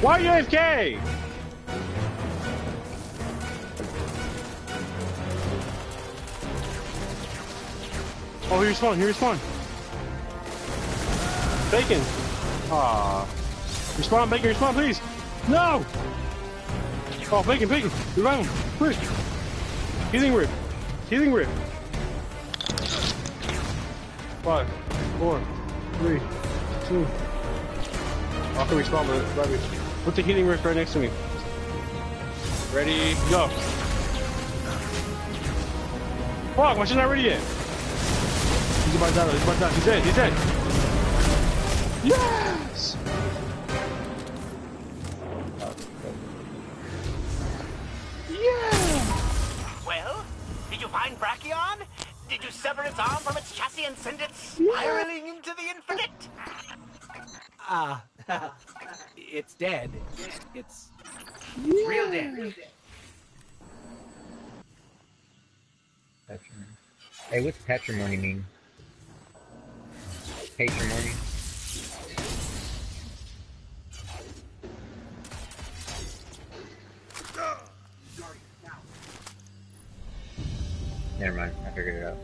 Why are you AFK? Oh, he respawned, he respawned. Bacon. Ah. Respawn, Bacon, respawn, please. No! Oh, Bacon, Bacon. Revive him, quick. Healing Rip. Healing Rip. 5, 4, 3, 2. I can respawn, but revive me. Put the healing Rip right next to me. Ready, go. Fuck, my shit's not ready yet. He's about to die, he's about to die. He's dead, he's dead. Yes! Yeah! Well, did you find Brachion? Did you sever its arm from its chassis and send it spiraling into the infinite? It's dead. It's real dead. Hey, what's patrimony mean? Patrimony? Never mind, I figured it out.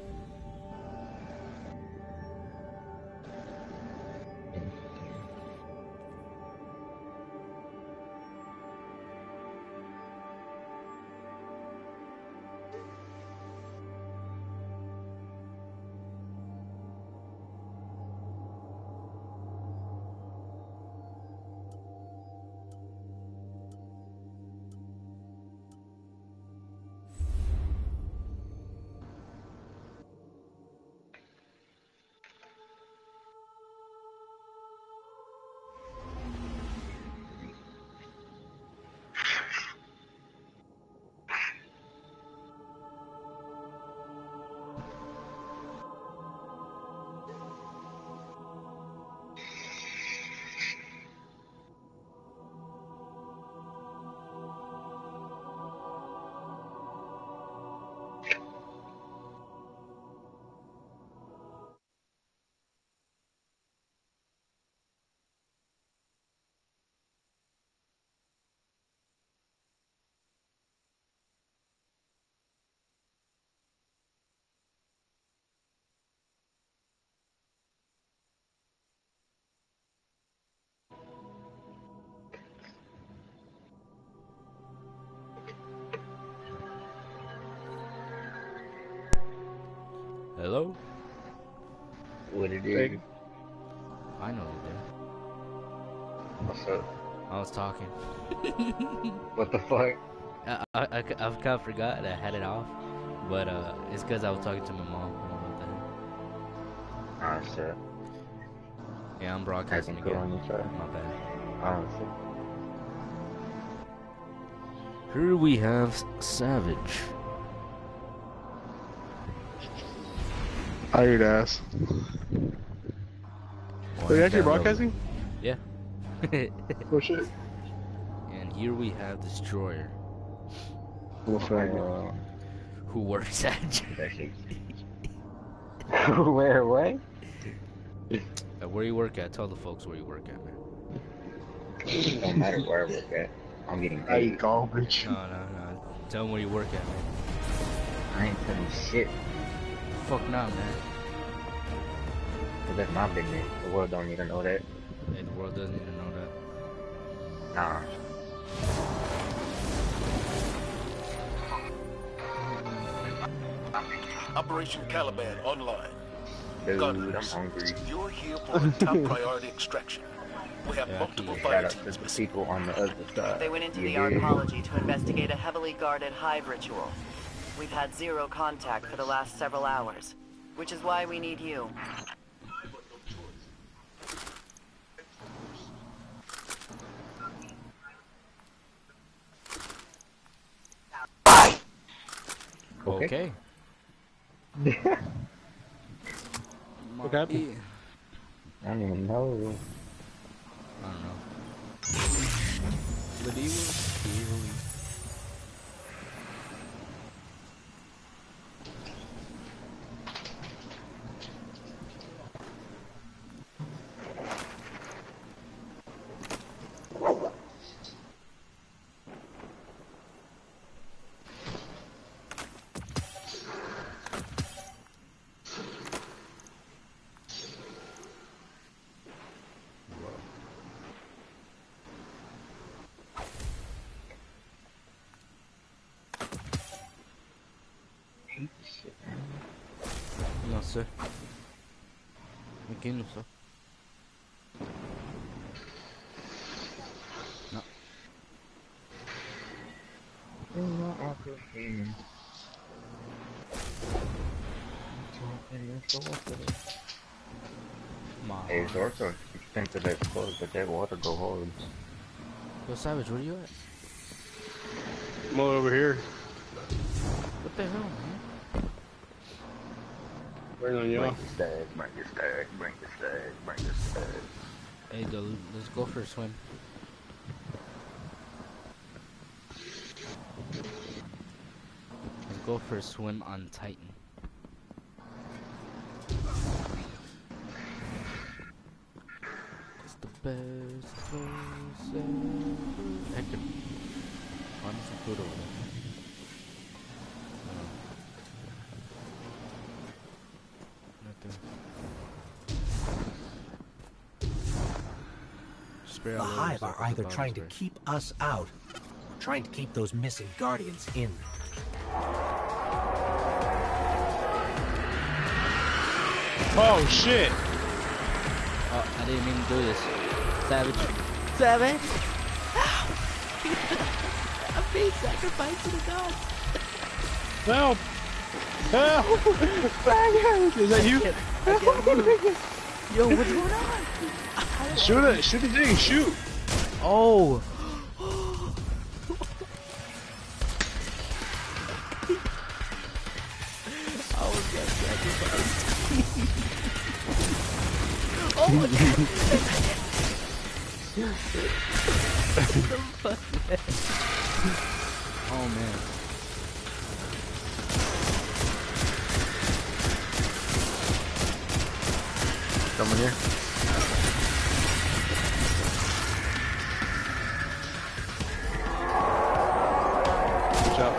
Hello? What it is? I know you did. What's up? I was talking. What the fuck? I kind of forgot I had it off, but it's because I was talking to my mom. Oh shit. Yeah, I'm broadcasting Cool again. on your side. My bad. Oh shit. Here we have Savage. Hired ass. Are you actually broadcasting? Yeah. Oh shit. And here we have Destroyer, Well, who works at Where, what? where you work at. Tell the folks where you work at, man. It don't matter where I work at. I'm getting I eat paid. garbage. No. Tell them where you work at, man. I ain't telling you shit. Fuck nah, man. Cause that's my business. The world don't need to know that. Hey, the world doesn't even know that. Nah. Operation Caliban online. Dude, Gunners, I'm hungry. you're here for a top priority extraction. We have multiple Shout fire out to teams the missing. people on the other side. They went into the dig? arcology to investigate a heavily guarded hive ritual. We've had zero contact for the last several hours, which is why we need you. Okay. What happened? I don't even know. I don't know. But evil. hate this shit, man. No, sir. Aqui não sou. Não. Hey, it's also expensive as clothes, but that water go hard. Yo, Savage, where you at? I'm over here. What the hell, man? Waiting on y'all. Bring the stag, bring the stag, bring the stag, bring the stag. Hey, dude, let's go for a swim. Let's go for a swim on Titan. It's the best place ever. Hector, find me some food over there. Nothing. Spray The all over Hive so I are can either body trying to spray. keep us out, or trying to keep those missing Guardians in. Oh shit! Oh, I didn't mean to do this. Savage. Savage! I'm being sacrificed to the gods. Help! Help! Is that you? Yo, what's going on? Shoot it! Shoot the thing! Shoot! Oh! I was gonna sacrifice. Oh my god! Oh man. Someone here? Good job.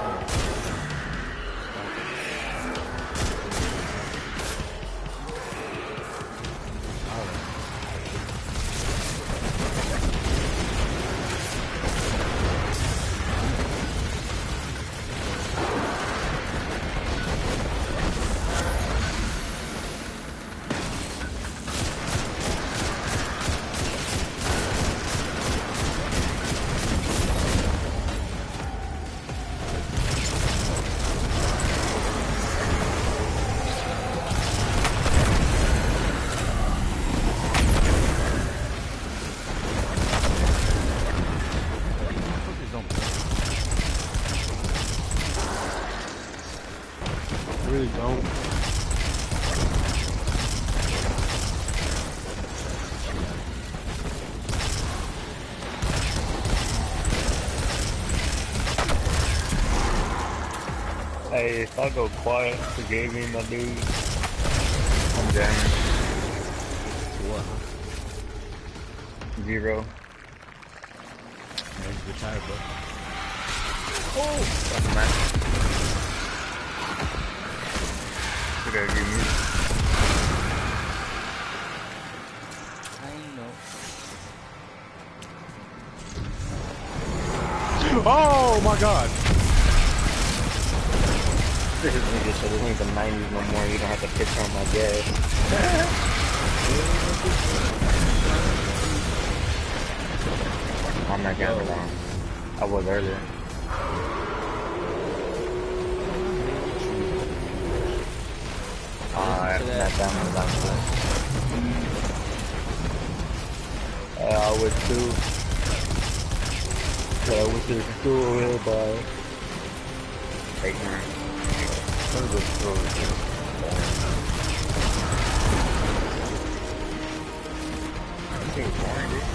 I really don't. Hey, if I go quiet, forgive me, my dude. I'm jamming. What? 0. He's retired, bro. Doesn't matter. You gotta give me. I know. Oh my god! This is nigga, so this ain't the 90s no more. You don't have to piss on my gas. I'm not getting along. I was earlier. Not that one was I was too. I went to the school here by 8 9. That was a school. You think it's boring, dude?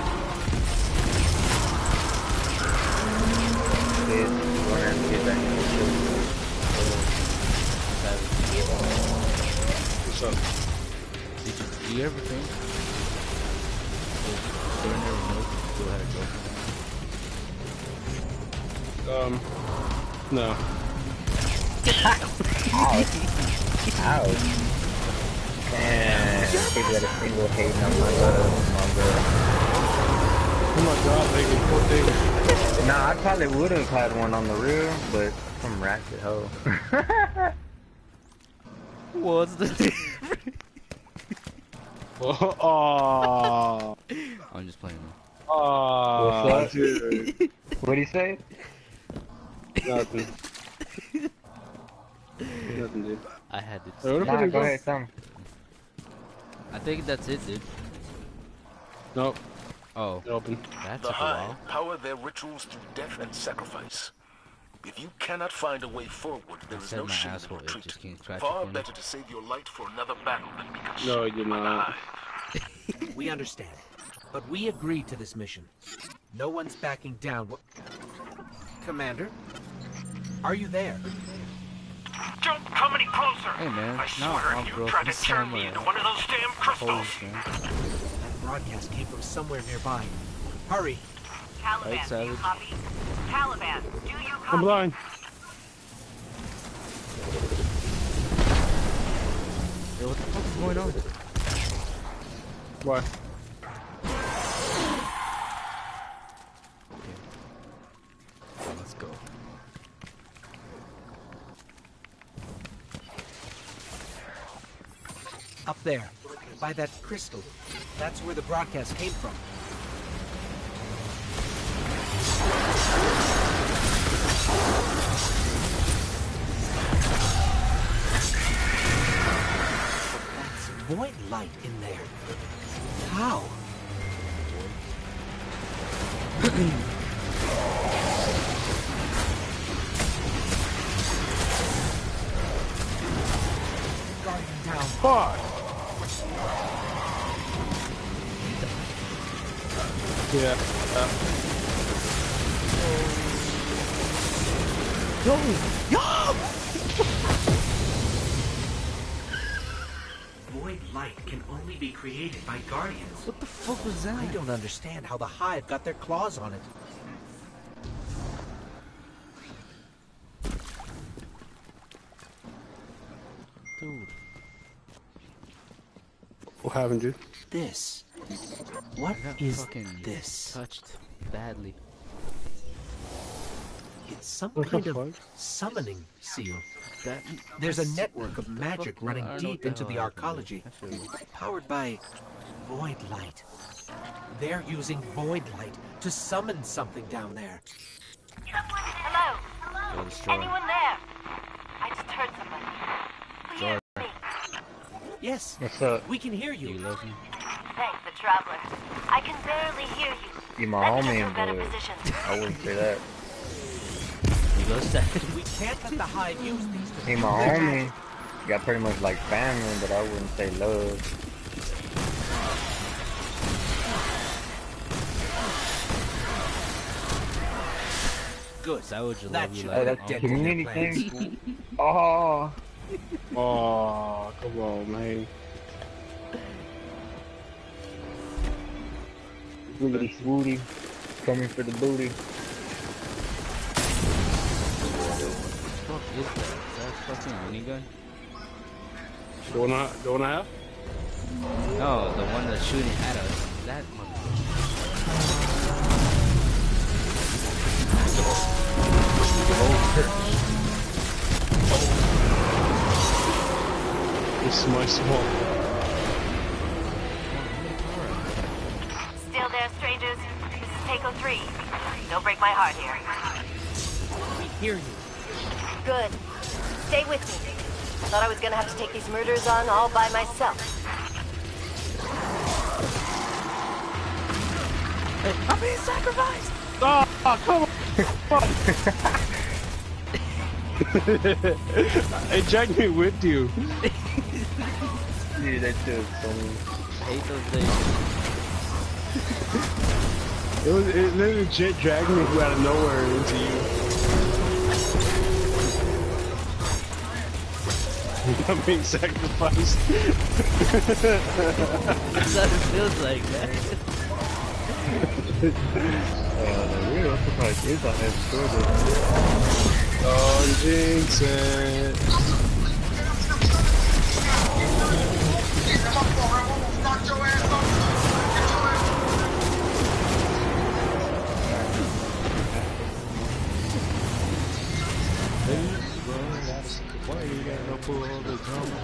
What's up? Did you ever think surrender remote still had a girlfriend? No. Ouch. Man, people that are single hating on my love, my girl. Oh my god, Megan, poor thing. Nah, I probably would have had one on the real, but some ratchet hoe. What's the difference? Oh, I'm just playing. oh, What's up? dude. What'd he say? Nothing. Nothing, dude. I had to. Hey, what if I Nah, can go ahead, tell me. I think that's it, dude. Nope. Oh, Open. that The took a while. Hive power their rituals through death and sacrifice. If you cannot find a way forward, there is said no my shame in asshole itch, retreat. just can't scratch it Far for me. better to save your light for another battle than be consumed No, you're by the not. Hive. We understand. But we agreed to this mission. No one's backing down. Commander? Are you there? Don't come any closer. Hey, man, I now swear I'm if you broken try to turn me somewhere. into one of those damn crystals. Holy man. That broadcast came from somewhere nearby. Hurry. Right, Caliban, do you Savage? copy? Caliban, do you I'm copy? blind. Yo, what the fuck is going on? Why? Let's go. Up there. By that crystal. That's where the broadcast came from. That's void light in there. How? Guardian down. Fuck. Yeah. Void light can only be created by guardians. What the fuck was that? I don't understand how the Hive got their claws on it. Dude. What happened, dude? This. What I got is fucking this? touched badly. It's some What kind the of fuck? summoning seal. That, There's a network of magic fuck? I running don't know what deep the into hell the happened, dude. arcology, I feel- powered by void light. They're using void light to summon something down there. Hello? Go destroy. Anyone there? I just heard somebody. Hear me. Yes, What's up? we can hear Do you you. love me? Thanks, the traveler. I can barely hear you. You my Let me get to a homie, better but position. I wouldn't say that. You go Savage. We can't let the Hive use these to He do my their homie. magic. Got pretty much like family, but I wouldn't say love. Good. Savage will That love you should like Hey, be an that's dead uncle. to their community plans. thing. Oh, Oh, come on, man. Woody Swooty. Coming for the booty. What the fuck is that? Is that a fucking minigun? The one I have? No, the one that's shooting at us. That motherfucker. This is my swamp. Still there, strangers? This is Takeo 3. Don't break my heart here. We hear you. Good. Stay with me. I thought I was gonna have to take these murders on all by myself. I'm being sacrificed! Oh, come on! Hey, Jack me with you. Dude, that shit was funny. I hate those days. It literally jet dragged me out of nowhere into you. I'm being sacrificed. That's what it feels like, man. The real surprise is I have scored Don't jinx it. Why you gotta pull all the drama?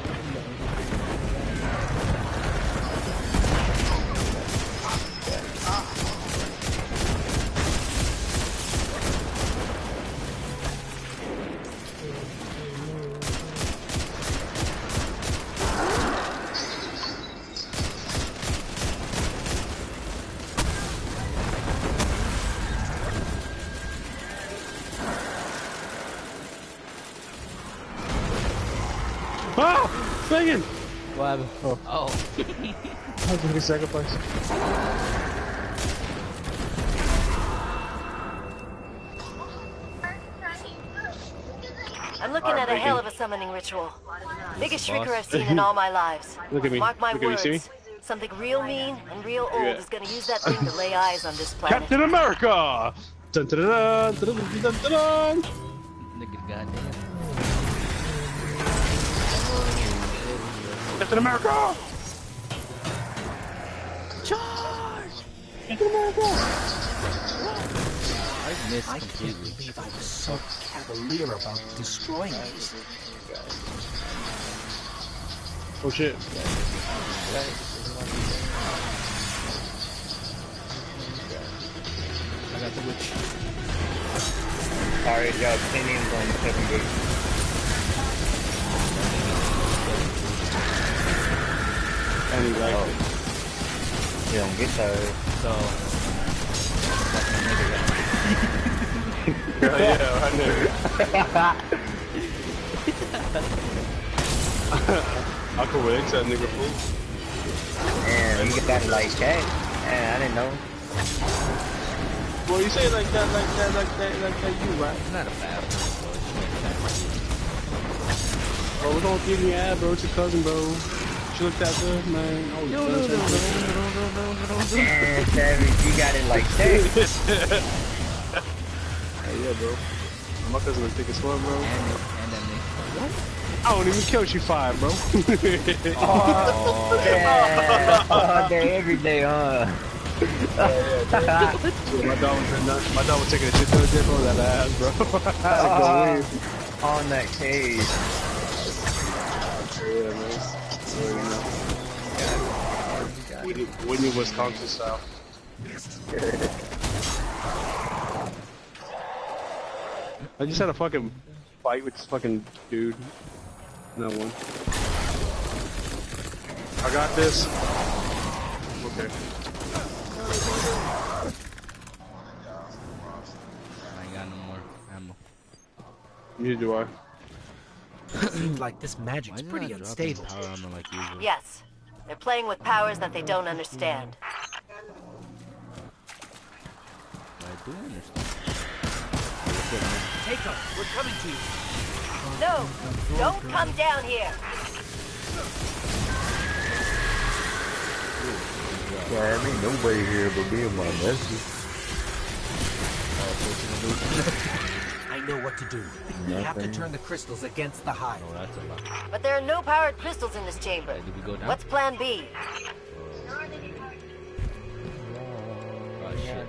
Ah! Megan! What happened? Oh. How can we sacrifice? I'm looking at a hell of a summoning ritual. Biggest shrieker I've seen in all my lives. Look at me. Mark my Look at me, words. see me? Something real mean and real old Yeah. is gonna use that thing to lay eyes on this planet. Captain America! Dun, dun, dun, dun, dun, dun, dun, dun. Nigga, goddamn. Captain America! I missed completely. believe I was so cavalier about destroying these. Oh shit. I got the witch. Alright, y'all, Pinions on the second gate. And he like Oh. You don't get tired. So, fucking nigga got yeah, I knew. I could win that nigga fool. And you got it like that. Man, I didn't know. Well, you say it like that, you right? It's not a bad one, so it's Bro, don't give me ad, bro. It's your cousin, bro. She looked that good, man. Oh, no. Man, Savage, you got it like that. Hey, yeah, bro. My cousin was thick as fuck, bro. And that nigga. I don't even kill you 5, bro. Oh, yeah. All day, every day, huh? My dog was taking a shit ton of dip on that ass, bro. I had to go in. On that cage. Yeah, man. Whitney, Wisconsin style. I just had a fucking fight with this fucking dude. No one. I got this. Okay. I ain't got no more ammo. Neither do I. Seems like this magic's Why is it pretty not dropping unstable. power armor like usual? Yes. They're playing with powers that they don't understand. I do understand. Take us. We're coming to you. No! Don't come down here! Yeah, I mean, nobody here but me and my nephew. I know what to do. We have to turn the crystals against the hive. Oh, that's a lot. But there are no powered crystals in this chamber. Did we go down? What's plan B? Oh, shit.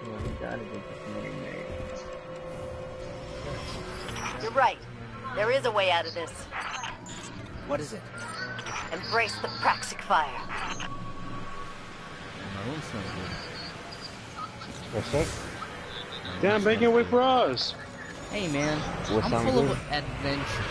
You're right. There is a way out of this. What is it? Embrace the Praxic fire. My room's not good. What's up? Damn, Bacon, wait for us. Hey, man. What's I'm on full good? of adventure.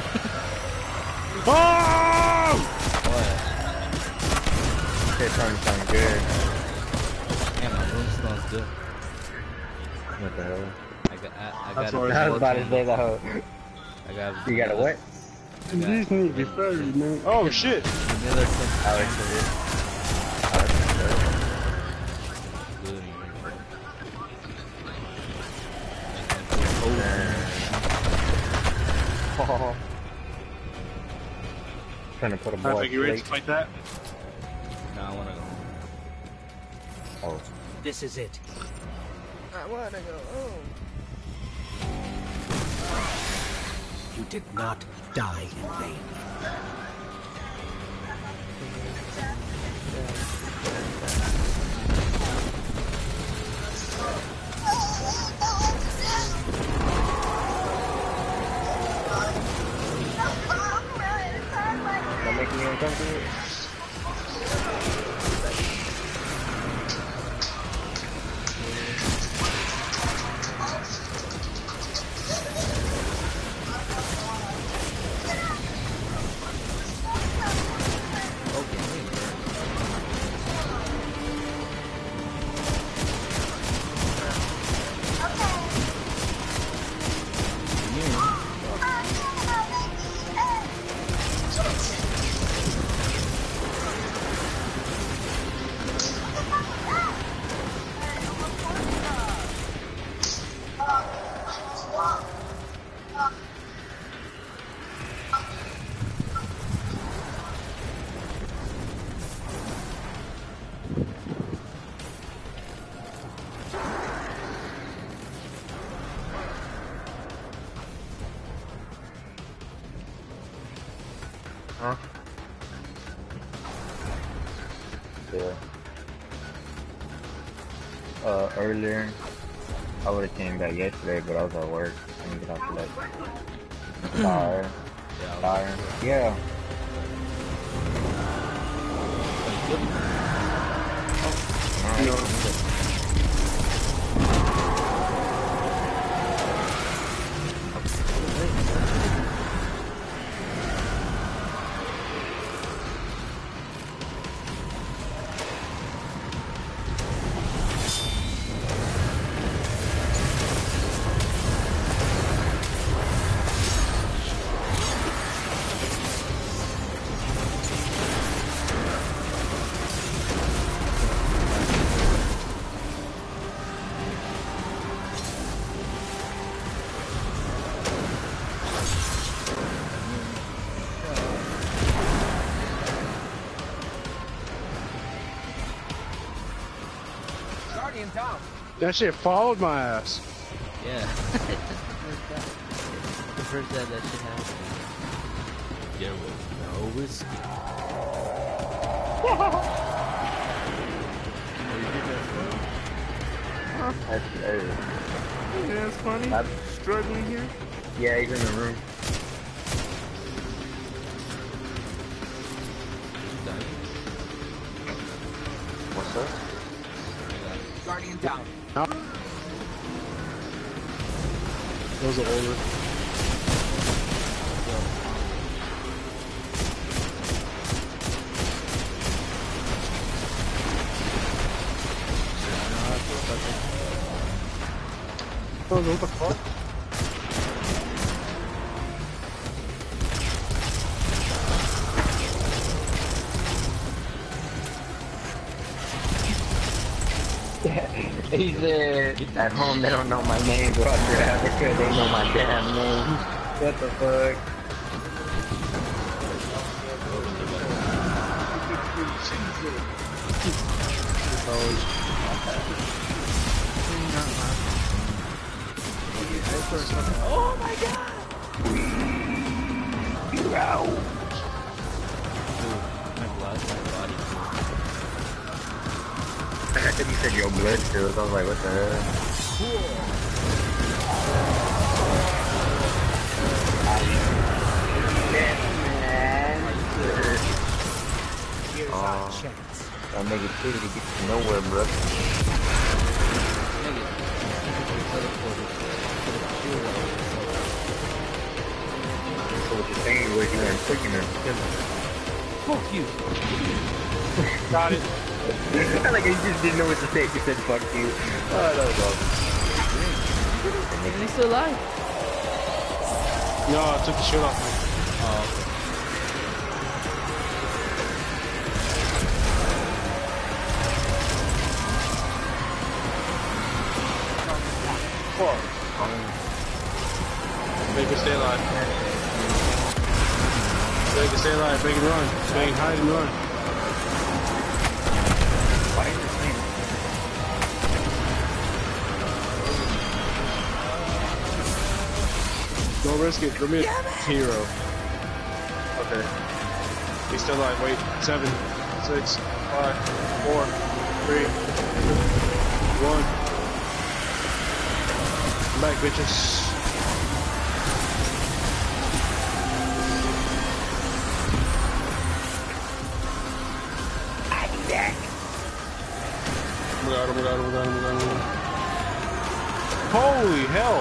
Oh! What? That sounds good. Yeah, my room smells good. What the hell? I got That's a what I was about to say the whole. I got You got a what? These need to be furry, man. Oh, shit. vanilla stuff. Alex is it. Good in here. Oh. Trying to put a ball. Alright, you ready to fight that? No, I wanna go. Oh. This is it. I wanna go home. You did not die in vain. Huh? Yeah. Earlier, I would have came back yesterday, but I was at work. I didn't get out till like tired. Yeah. Tired. Yeah. Alright. That shit followed my ass. Yeah. The first time that shit happened. There was no whiskey. That's hilarious. Yeah, that's funny. Struggling here. Yeah, he's in the room. What's up? Guardian down. Those are older. Oh, what the fuck? He said, at home they don't know my name, but out there in Africa they know my damn name. What the fuck? Oh my god! You're out. My blood, my body. I think you said your blood too. I was like, what the hell? That negativity gets you nowhere, bro. So what you're saying was you weren't taking her. Fuck you. Got it. Like he just didn't know what to say. He said, fuck you. Oh, that was awesome. Is he still alive? No, I took the shit off me. Oh, Fuck. Make it stay alive. Make it stay alive. Make it run. Make it hide and run. Why is this thing? Don't risk it. Give me a hero. Okay. He's still alive. Wait. 7, 6, 5, 4, 3, 2, 1. Come back, bitches. I do that. Oh my god, oh my god, oh my god, oh my god, oh my god. Holy hell!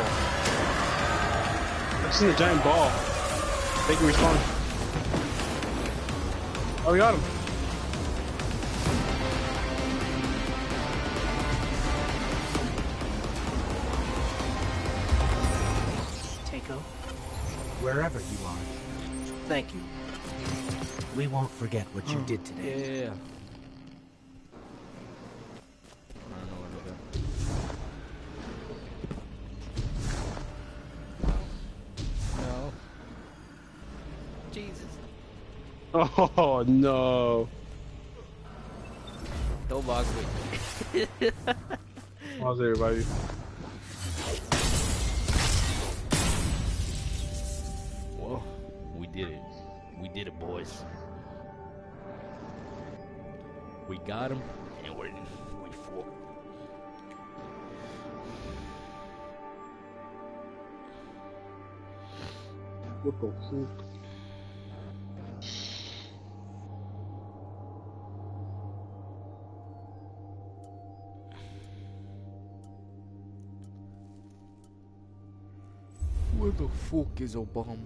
I've seen the giant ball. Make him respawn. Oh, we got him. Takeo, wherever you are, thank you. We won't forget what you did today. yeah. I don't know where to go. No. Jesus. Oh no. Don't box me. How's everybody? Whoa. We did it. We did did it, boys. We got him, and we fought. What the fuck? Where the fuck is Obama?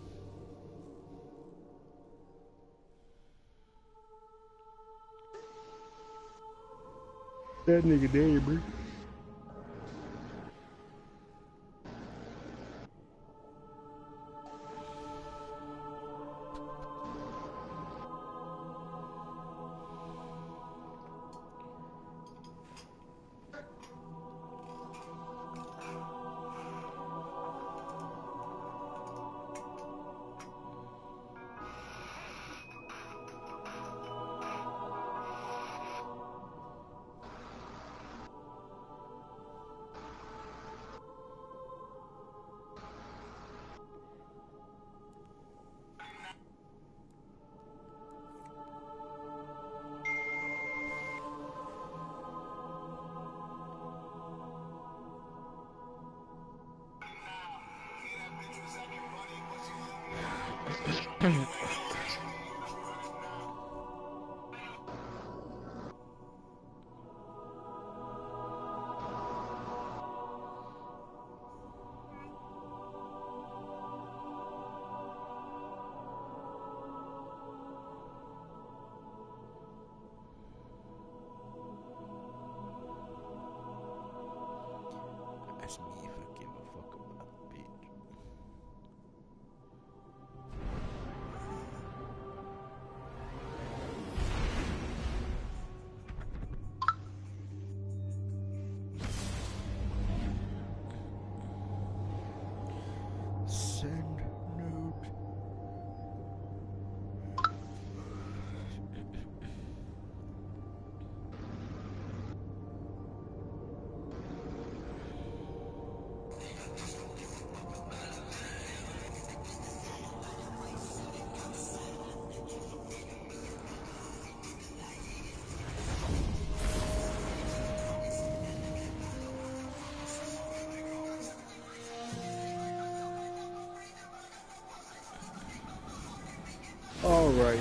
That nigga dead, bro. Ask me if I give a fuck about the bitch. Send nude. All right.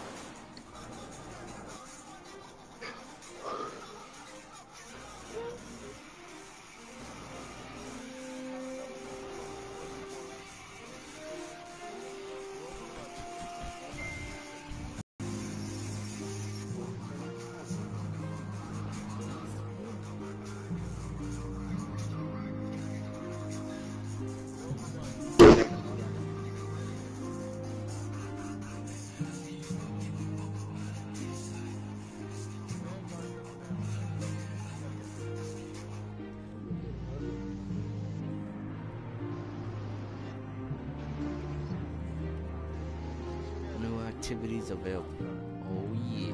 New activities available. Oh yeah.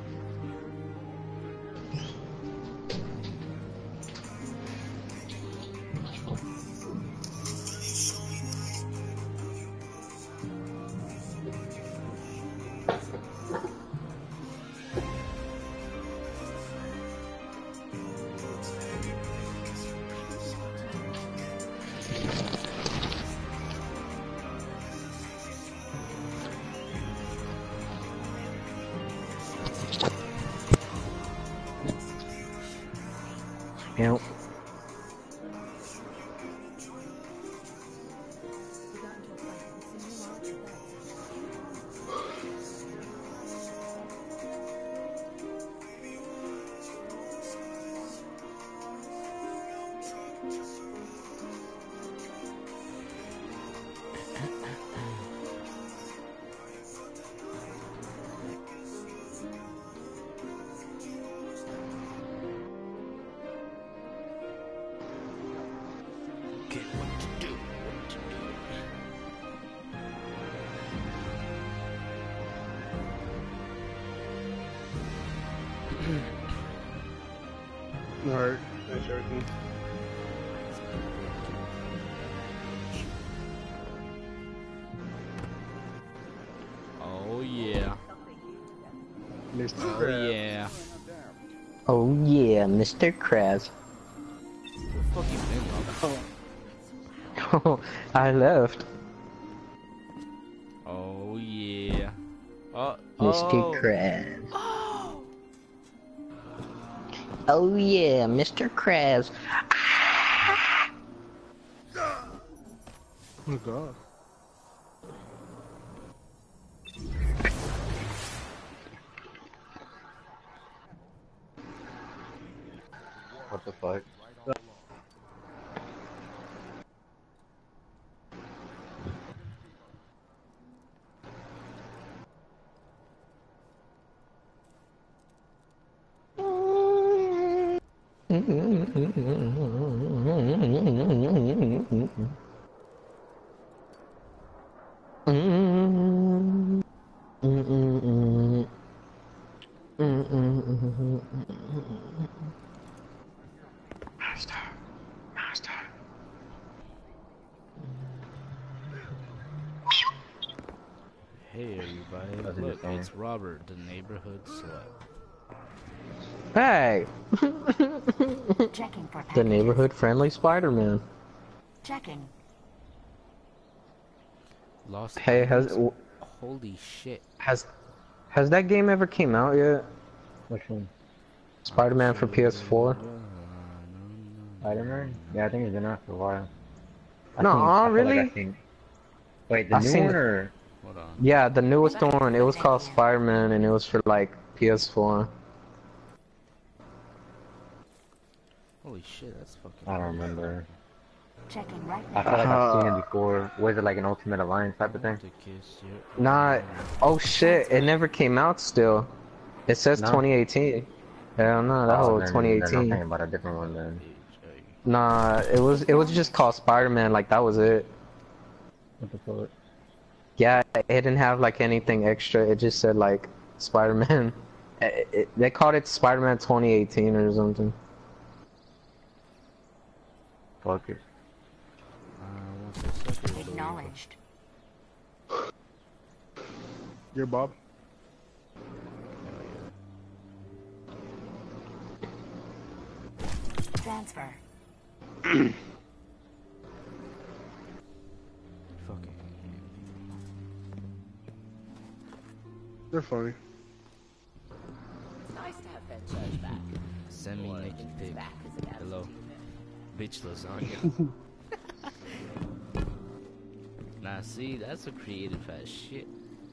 Yep. Okay, what to do? What to do? All right. Thanks, everything. Oh Mr. Oh Krabs. yeah. Oh yeah, Mr. Krabs. Fuck you been, Oh, I left. Oh yeah. Oh. Mr. Oh. Krabs. Oh yeah, Mr. Krabs. Oh god. What the fuck? Hey everybody, That's a good look, song. it's Robert, the neighborhood slut. Hey! Checking for The packages. neighborhood friendly Spider-Man. Checking. Lost Hey, items? Holy shit. has that game ever came out yet? Which one? Spider-Man for PS4? Spider-Man? Yeah, I think it's been out for a while. Really? Wait, the I new seen one it. or? Hold on. Yeah, the newest one. It was called Spider-Man, and it was for like PS4. Holy shit, that's fucking. I don't remember. Checking right I now. feel like I've seen it before. Was it like an Ultimate Alliance type of thing? To kiss your... Nah. Oh shit! It never came out still. It says No? 2018. Hell no, that whole then I'm 2018. thinking about a different one then. Nah, it was just called Spider-Man. Like that was it. What the fuck? Yeah, it didn't have like anything extra. It just said like Spider-Man. They called it Spider-Man 2018 or something. Fuck it. Acknowledged. You're Bob. Transfer. Fucking. They're funny. Nice to have that judge back. Send me naked pic. Hello. Bitch lasagna. Nah, see, that's a creative ass shit.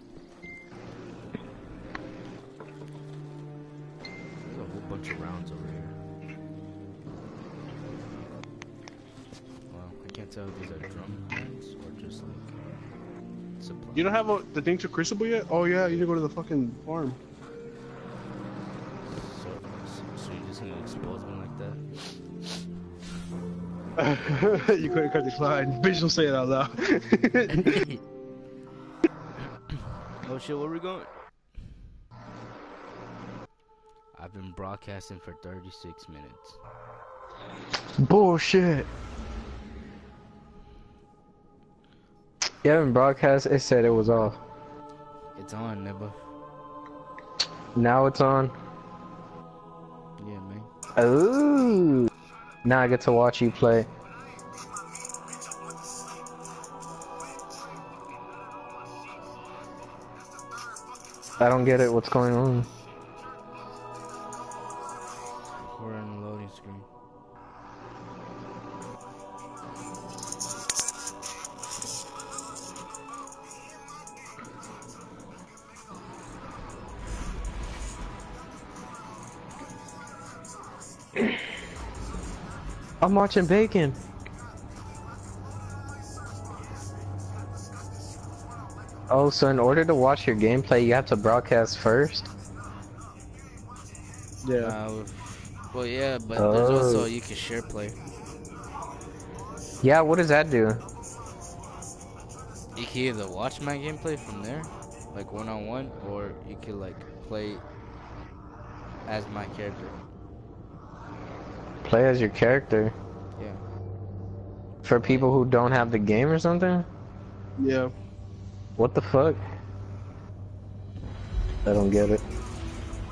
There's a whole bunch of rounds over here. Well, I can't tell if these are drum rounds or just like supply. You don't have the thing to Crucible yet? Oh yeah, you need to go to the fucking farm. So you're just gonna expose me like that? You couldn't cut the slide. Bitch, don't say it out loud. Oh shit, where we going? I've been broadcasting for 36 minutes. Bullshit. Yeah, in broadcast it said it was off. It's on, Nebba. Now it's on. Yeah, man. Ooh. Now I get to watch you play. I don't get it. What's going on? We're in the loading screen. I'm watching Bacon. Oh, so in order to watch your gameplay, you have to broadcast first? Yeah. Well, yeah, but there's also you can share play. Yeah, what does that do? You can either watch my gameplay from there, like one-on-one, or you can like play as my character. Play as your character? Yeah. For people who don't have the game or something? Yeah. What the fuck? I don't get it.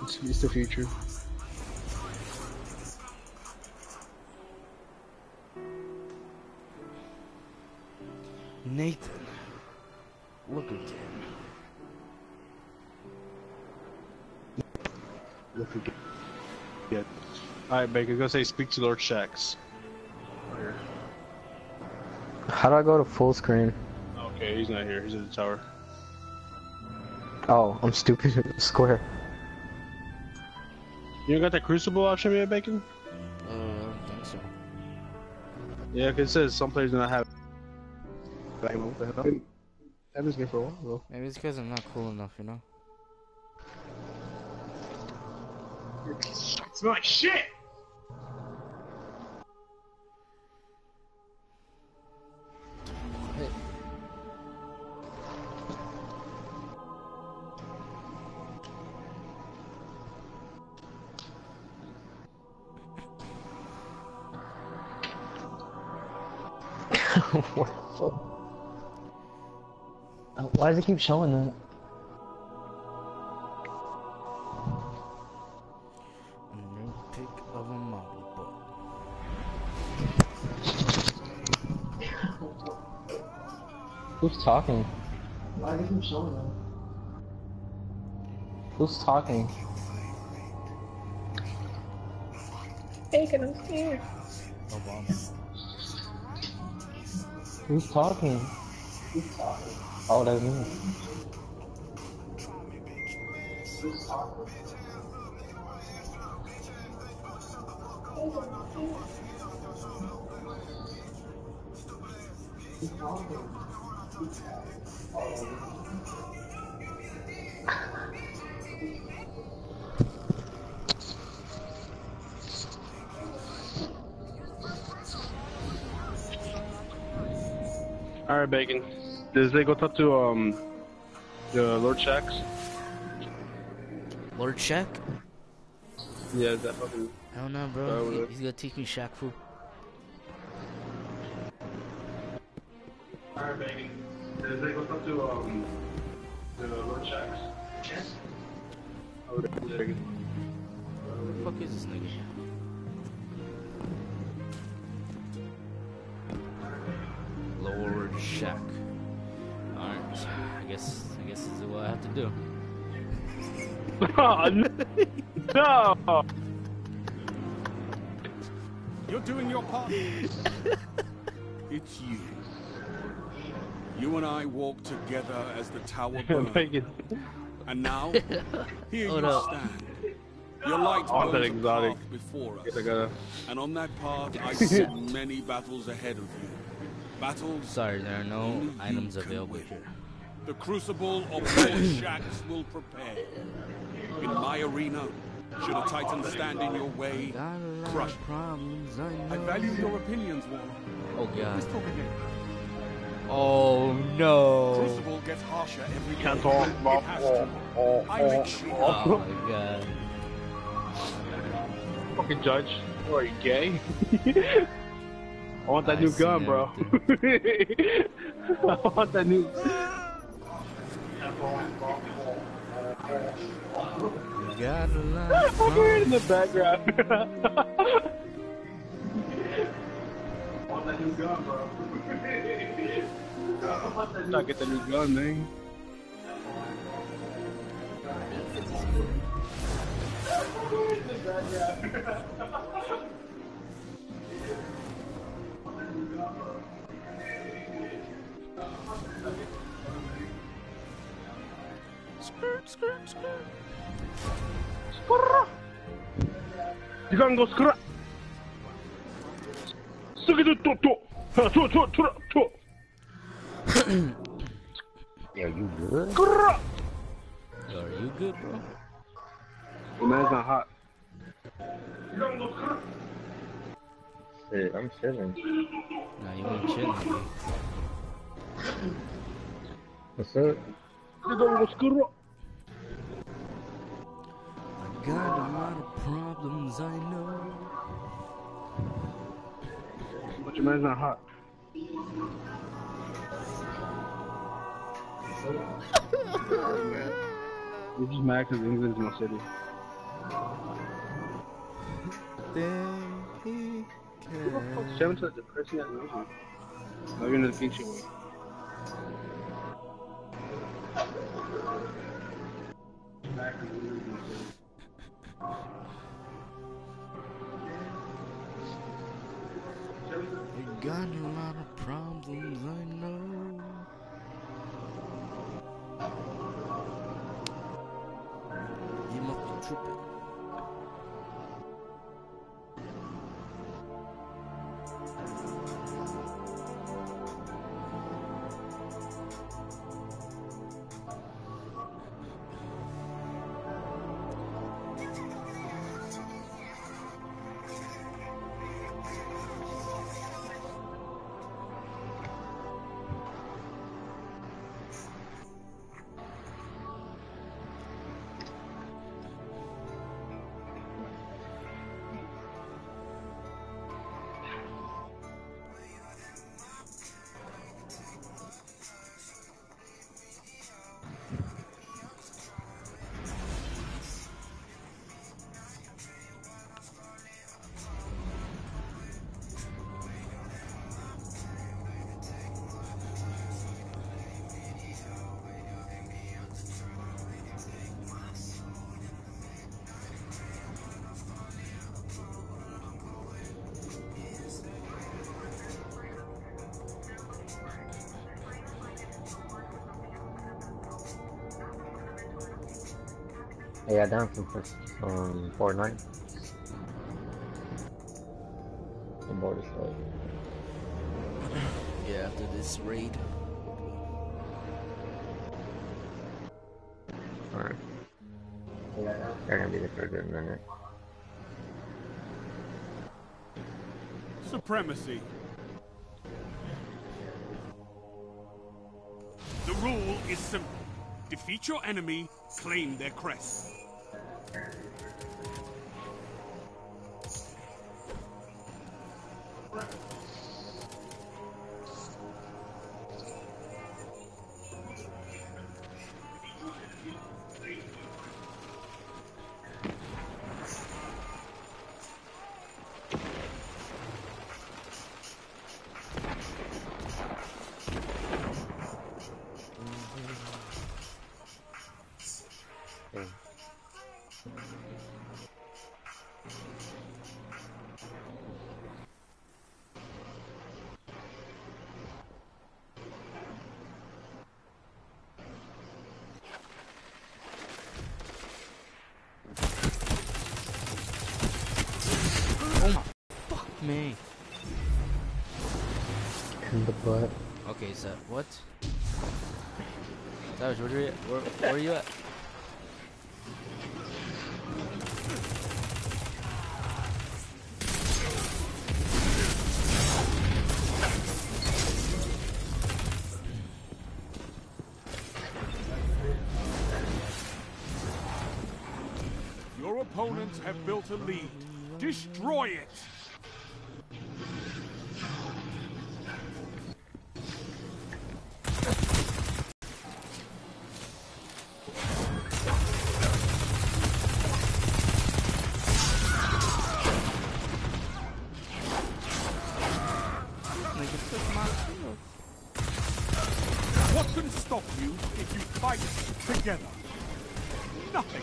It's the future. Nathan, look again. Look again. Yeah. Alright, Baker, go say speak to Lord Shax. How do I go to full screen? Okay, he's not here. He's at the tower. Oh, I'm stupid. Square. You don't got that crucible option yet, Bacon? I think so. Yeah, 'cause it says some players do not have. What the hell? I've been here for a while, though. Maybe it's because I'm not cool enough, you know? It's like shit! Hey. What the fuck? Why does it keep showing that? A new pick of a model Who's talking? Why does it keep showing that? Who's talking? Bacon, I'm scared. Obama. Who's talking? Oh, that's me. Alright, Bacon. Does they go talk to, the Lord Shax? Lord Shaq? Yeah, is that fucking... I don't know, bro. He's gonna teach me Shaq Fu. Alright, Bacon. Does they go talk to, the Lord Shax? Yes. Oh, there you go. Who the fuck is this nigga? Lord Shaq. Alright, I guess this is what I have to do. Oh, no! You're doing your part. It's you. You and I walked together as the tower burned. And now, here Hold you up. stand. Your light Oh, that burns a exotic. path before Guess us. I gotta... And on that path, I see many battles ahead of you. Battles Sorry, there are no only you items can available win. here. The crucible of Lord Shax will prepare. In my arena, should a titan stand in your way, crush it. Problems, I value your opinions, Warlock. Oh god. Let's talk again. Oh no. Crucible gets harsher every day. Can't talk about... It has to. I make sure. Oh my god. Fucking judge. What, are you gay? I want that I new see gun, bro. I want that new... You got a lot of I'm here in the background. I want that new gun, bro. I want that new... get the new gun, man. Skirt, skirt, skirt. You can go scrap. Suck it to. Yeah, you good? Scrap. Yo, are you good, bro? Man's not hot. Shit, I'm chilling. Nah, you ain't chilling. What's up? You can go scrap. I got a lot of problems, I know. But your man's not hot. You're just mad because England's my city. Who the fuck's showing such a depressing animation? Not even the feature way. You got a lot of problems, I know. You must be tripping. Yeah, down from Fortnite. I'm bored as fuck. Yeah, after this raid. Alright. They're gonna be there for a good minute. Supremacy. The rule is simple. Defeat your enemy, claim their crest. Me. In the butt. Okay, so what? Savage, where are you at? Your opponents have built a lead. Destroy it! What can stop you if you fight together? Nothing.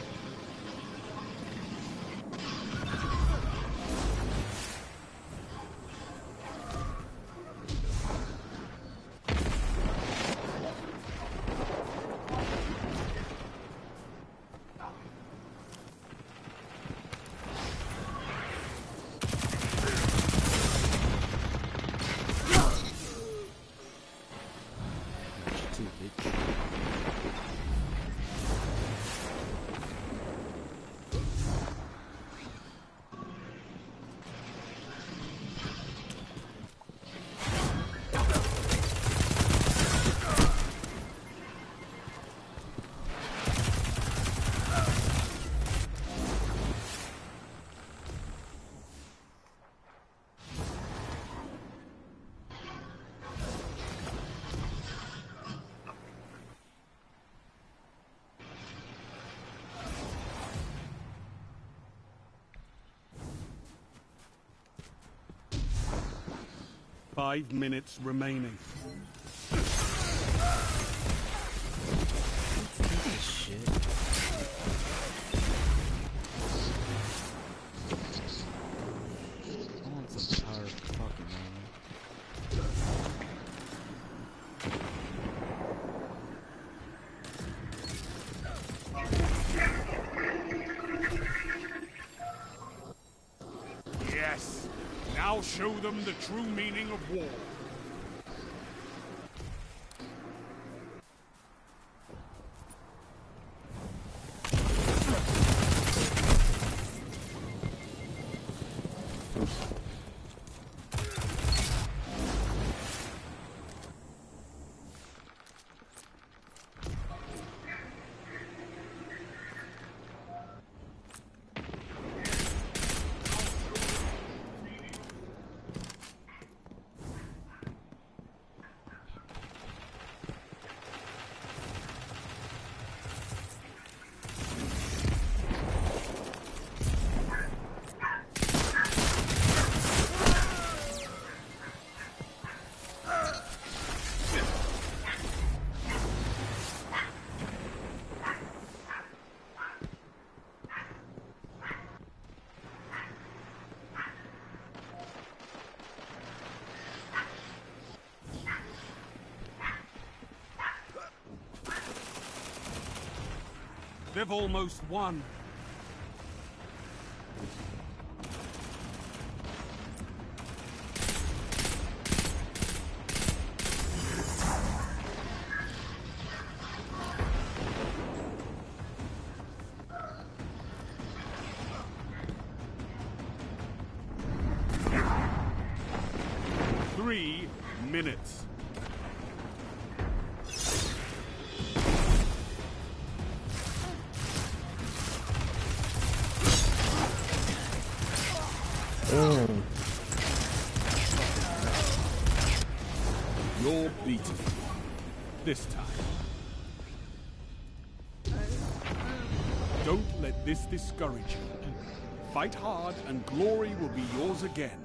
5 minutes remaining. Shit. I want some power fucking man. Yes. Now show them the true meaning of war. They've almost won. Three minutes. You're beaten. This time. Don't let this discourage you. Fight hard and glory will be yours again.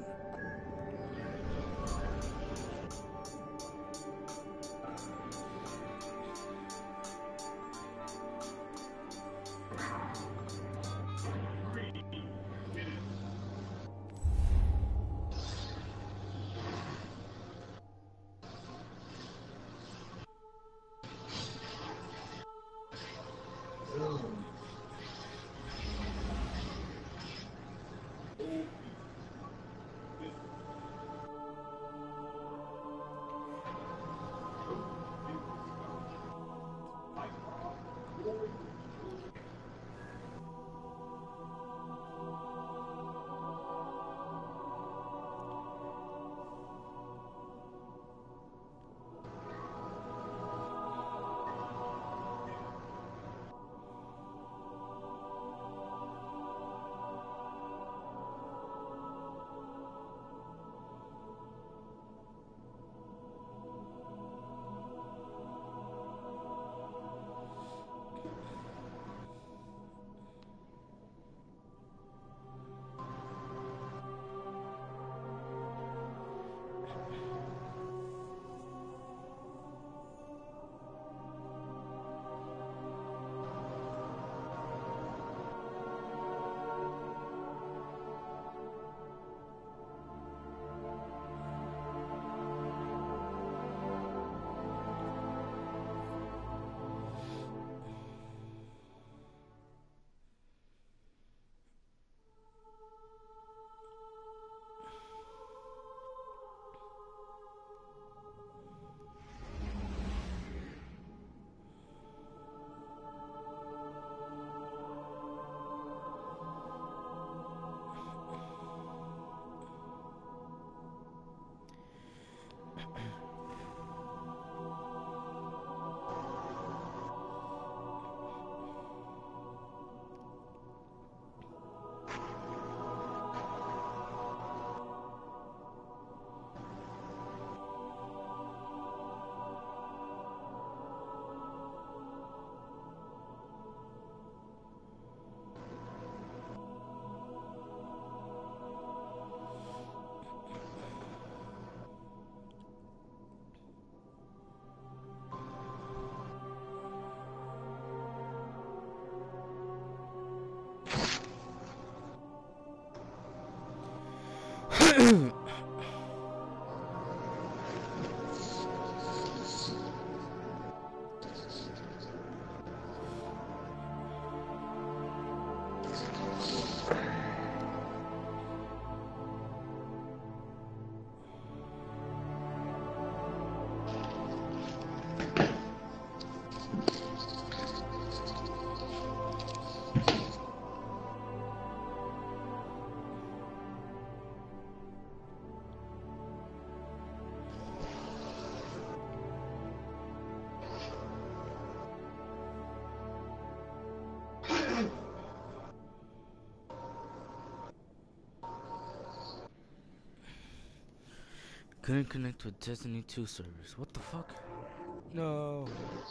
Couldn't connect with Destiny 2 servers. What the fuck? No.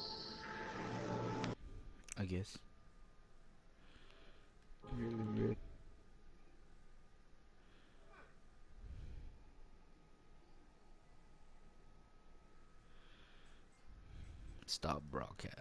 I guess. Really weird. Stop broadcast.